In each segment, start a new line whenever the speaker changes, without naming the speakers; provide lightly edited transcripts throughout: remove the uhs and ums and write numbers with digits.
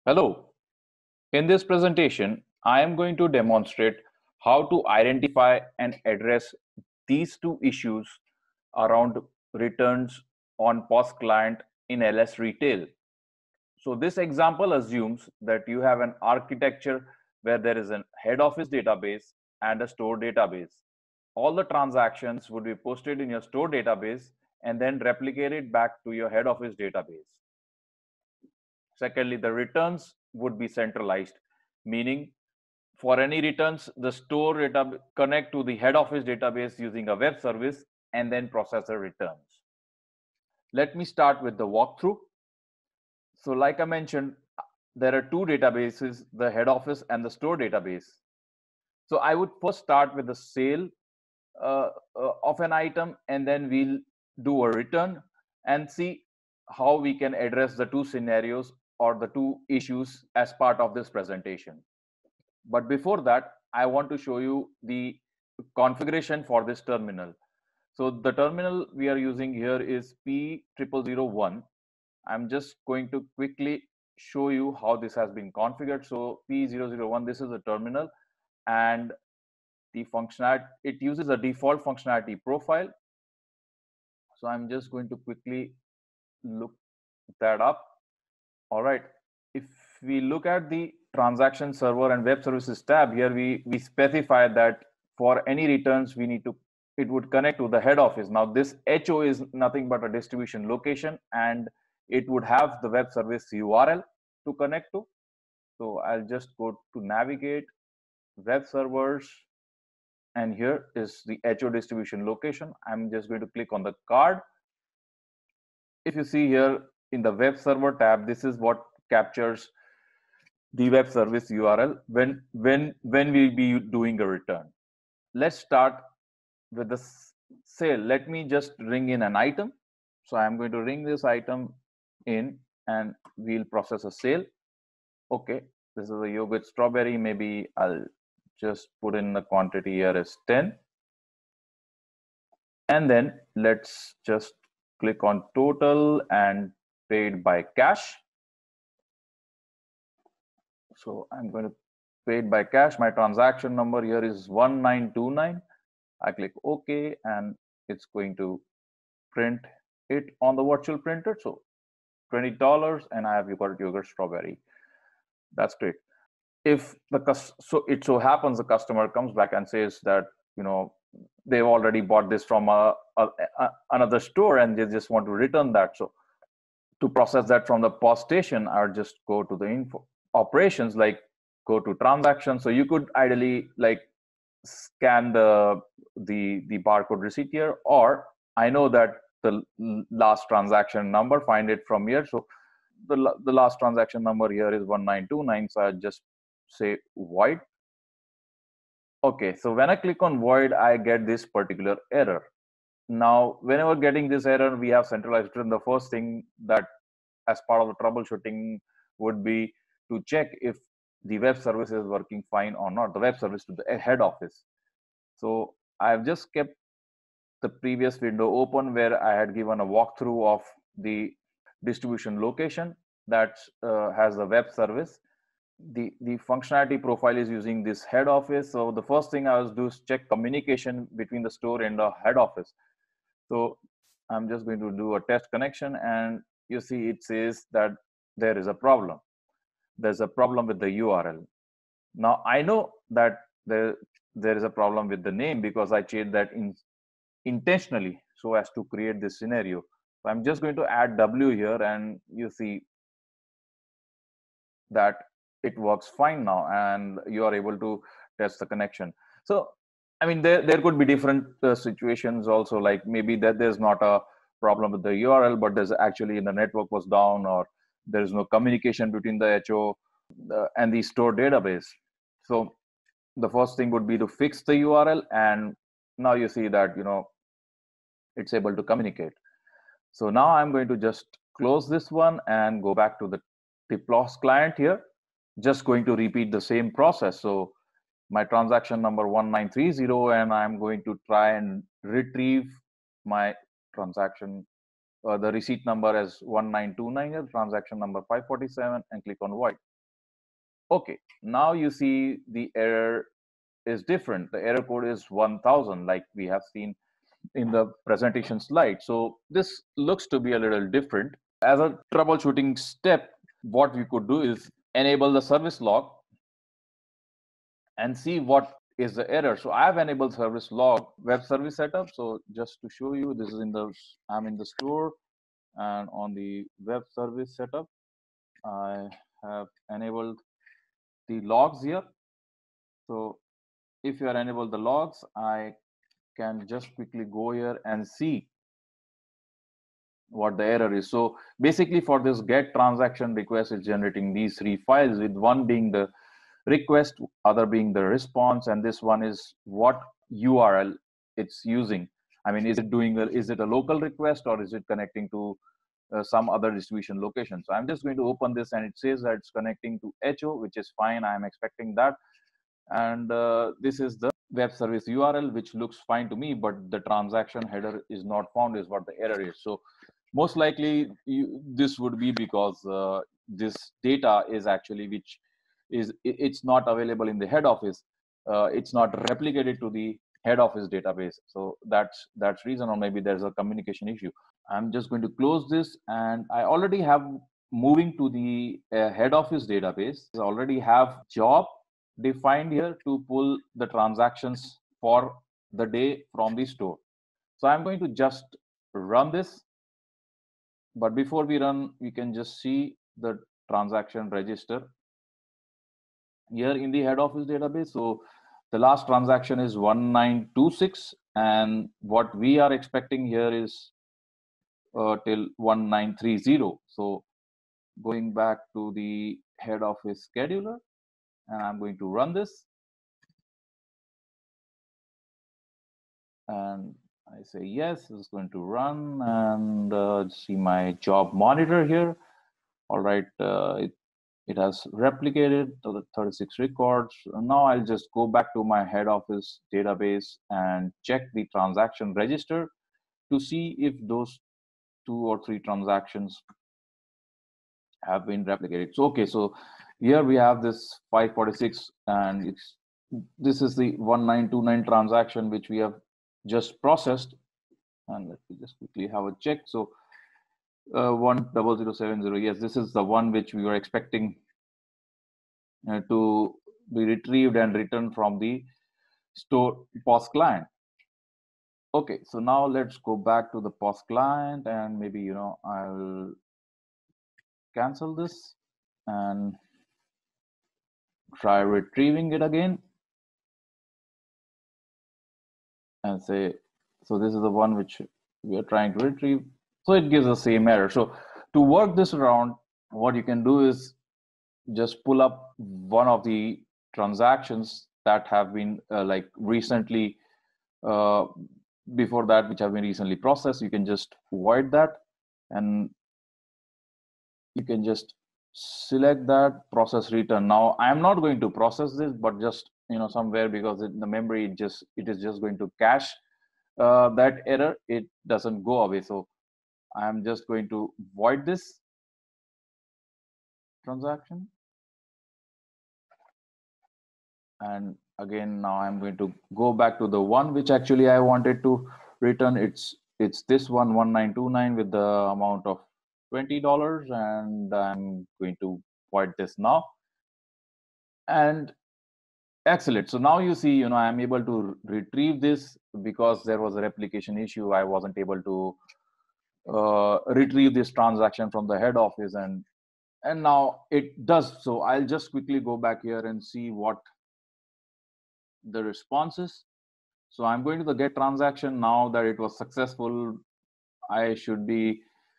Hello. In this presentation, I am going to demonstrate how to identify and address these two issues around returns on POS client in LS Retail. So this example assumes that you have an architecture where there is a head office database and a store database. All the transactions would be posted in your store database and then replicated back to your head office database. Secondly, the returns would be centralized, meaning for any returns, the store data connect to the head office database using a web service and then process the returns. Let me start with the walkthrough. So like I mentioned, there are two databases, the head office and the store database. So I would first start with the sale of an item, and then we'll do a return and see how we can address the two scenarios or the two issues as part of this presentation. But before that, I want to show you the configuration for this terminal. So the terminal we are using here is P0001. I'm just going to quickly show you how this has been configured. So P001, this is a terminal, and the functionality, it uses a default functionality profile. So I'm just going to quickly look that up. All right. If we look at the transaction server and web services tab here, we specify that for any returns, we need to, it would connect to the head office. Now this HO is nothing but a distribution location, and it would have the web service URL to connect to. So I'll just go to navigate, web servers, and here is the HO distribution location. I'm just going to click on the card. If you see here in the web server tab, this is what captures the web service URL when we'll be doing a return. Let's start with the sale. Let me just ring in an item. So I'm going to ring this item in and we'll process a sale. Okay, this is a yogurt strawberry. Maybe I'll just put in the quantity here as 10. And then let's just click on total and paid by cash. So I'm going to paid by cash. My transaction number here is 1929. I click OK, and it's going to print it on the virtual printer. So $20, and I have yogurt strawberry. That's great. If it so happens the customer comes back and says that they've already bought this from another store and they just want to return that. So to process that from the POS station, I'll just go to the info operations, like go to transactions. So you could ideally like scan the barcode receipt here, or I know that the last transaction number, find it from here. So the last transaction number here is 1929. So I just say void. Okay, so when I click on void, I get this particular error. Now, whenever getting this error, we have centralized return. The first thing that as part of the troubleshooting would be to check if the web service is working fine or not, the web service to the head office. So I've just kept the previous window open where I had given a walkthrough of the distribution location that has the web service. The functionality profile is using this head office. So the first thing I was do is check communication between the store and the head office. So I'm just going to do a test connection, and you see it says that there is a problem. There's a problem with the URL. Now I know that there is a problem with the name because I changed that intentionally so as to create this scenario. So I'm just going to add W here, and you see that it works fine now, and you are able to test the connection. So I mean, there could be different situations also, like maybe that there's not a problem with the URL, but there's actually the network was down, or there is no communication between the HO and the store database. So the first thing would be to fix the URL, and now you see that it's able to communicate. So now I'm going to just close this one and go back to the POS client here. Just going to repeat the same process. So my transaction number 1930, and I'm going to try and retrieve my transaction, the receipt number as 1929, transaction number 547, and click on void. Okay, now you see the error is different. The error code is 1000, like we have seen in the presentation slide. So this looks to be a little different. As a troubleshooting step, what we could do is enable the service log and see what is the error. So I have enabled service log web service setup. So just to show you, this is I'm in the store, and on the web service setup, I have enabled the logs here. So if you are enable the logs, I can just quickly go here and see what the error is. So basically for this get transaction request is generating these three files, with one being the request, other being the response, and this one is what URL it's using. I mean, is it a local request, or is it connecting to some other distribution location? So I'm just going to open this, and it says that it's connecting to HO, which is fine. I'm expecting that. And this is the web service URL, which looks fine to me, but the transaction header is not found, is what the error is. So most likely this would be because this data is actually it's not available in the head office. It's not replicated to the head office database. So that's reason, or maybe there's a communication issue. I'm just going to close this, and I already have moving to the head office database. I already have job defined here to pull the transactions for the day from the store. So I'm going to just run this. But before we run, we can just see the transaction register here in the head office database. So the last transaction is 1926, and what we are expecting here is till 1930. So going back to the head office scheduler, and I'm going to run this, and I say yes, it's going to run, and see my job monitor here. All right, it has replicated to the 36 records. Now I'll just go back to my head office database and check the transaction register to see if those 2 or 3 transactions have been replicated. So okay, so here we have this 546, and this is the 1929 transaction which we have just processed. And let me just quickly have a check. So 10070, yes, this is the one which we were expecting to be retrieved and returned from the store POS client. Okay, so now let's go back to the POS client, and maybe I'll cancel this and try retrieving it again, and say, so this is the one which we are trying to retrieve. So it gives the same error. So to work this around, what you can do is just pull up one of the transactions that have been like recently before that, which have been recently processed. You can just void that, and you can just select that, process return. Now I am not going to process this, but just somewhere, because in the memory it is just going to cache that error. It doesn't go away. So I am just going to void this transaction, and again now I'm going to go back to the one which actually I wanted to return. It's this one, 1929, with the amount of $20, and I'm going to void this now. And excellent. So now you see, I'm able to retrieve this because there was a replication issue. I wasn't able to retrieve this transaction from the head office, and now it does. So I'll just quickly go back here and see what the response is. So I'm going to the get transaction. Now that it was successful, I should be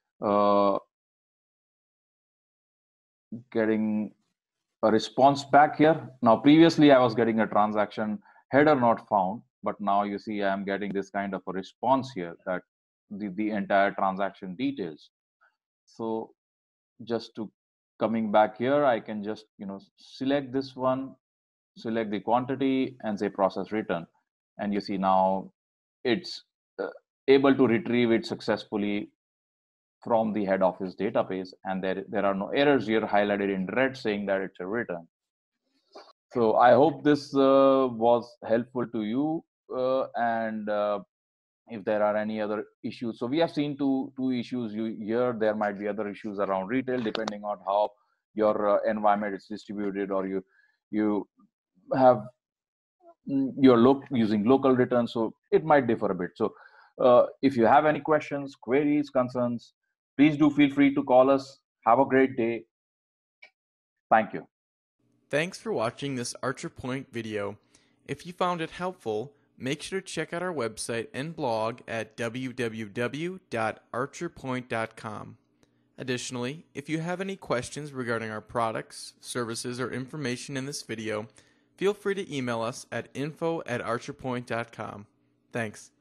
getting a response back here. Now previously I was getting a transaction header not found, but now you see I'm getting this kind of a response here, that the entire transaction details. So just to coming back here, I can just select this one, select the quantity, and say process return, and you see now it's able to retrieve it successfully from the head office database, and there are no errors here highlighted in red saying that it's a return. So I hope this was helpful to you. And if there are any other issues, so we have seen two issues here. There might be other issues around retail, depending on how your environment is distributed, or you have you're using local returns, so it might differ a bit. So if you have any questions, queries, concerns, please do feel free to call us. Have a great day. Thank you.
Thanks for watching this Archer Point video. If you found it helpful, make sure to check out our website and blog at www.archerpoint.com. Additionally, if you have any questions regarding our products, services, or information in this video, feel free to email us at info@archerpoint.com. Thanks.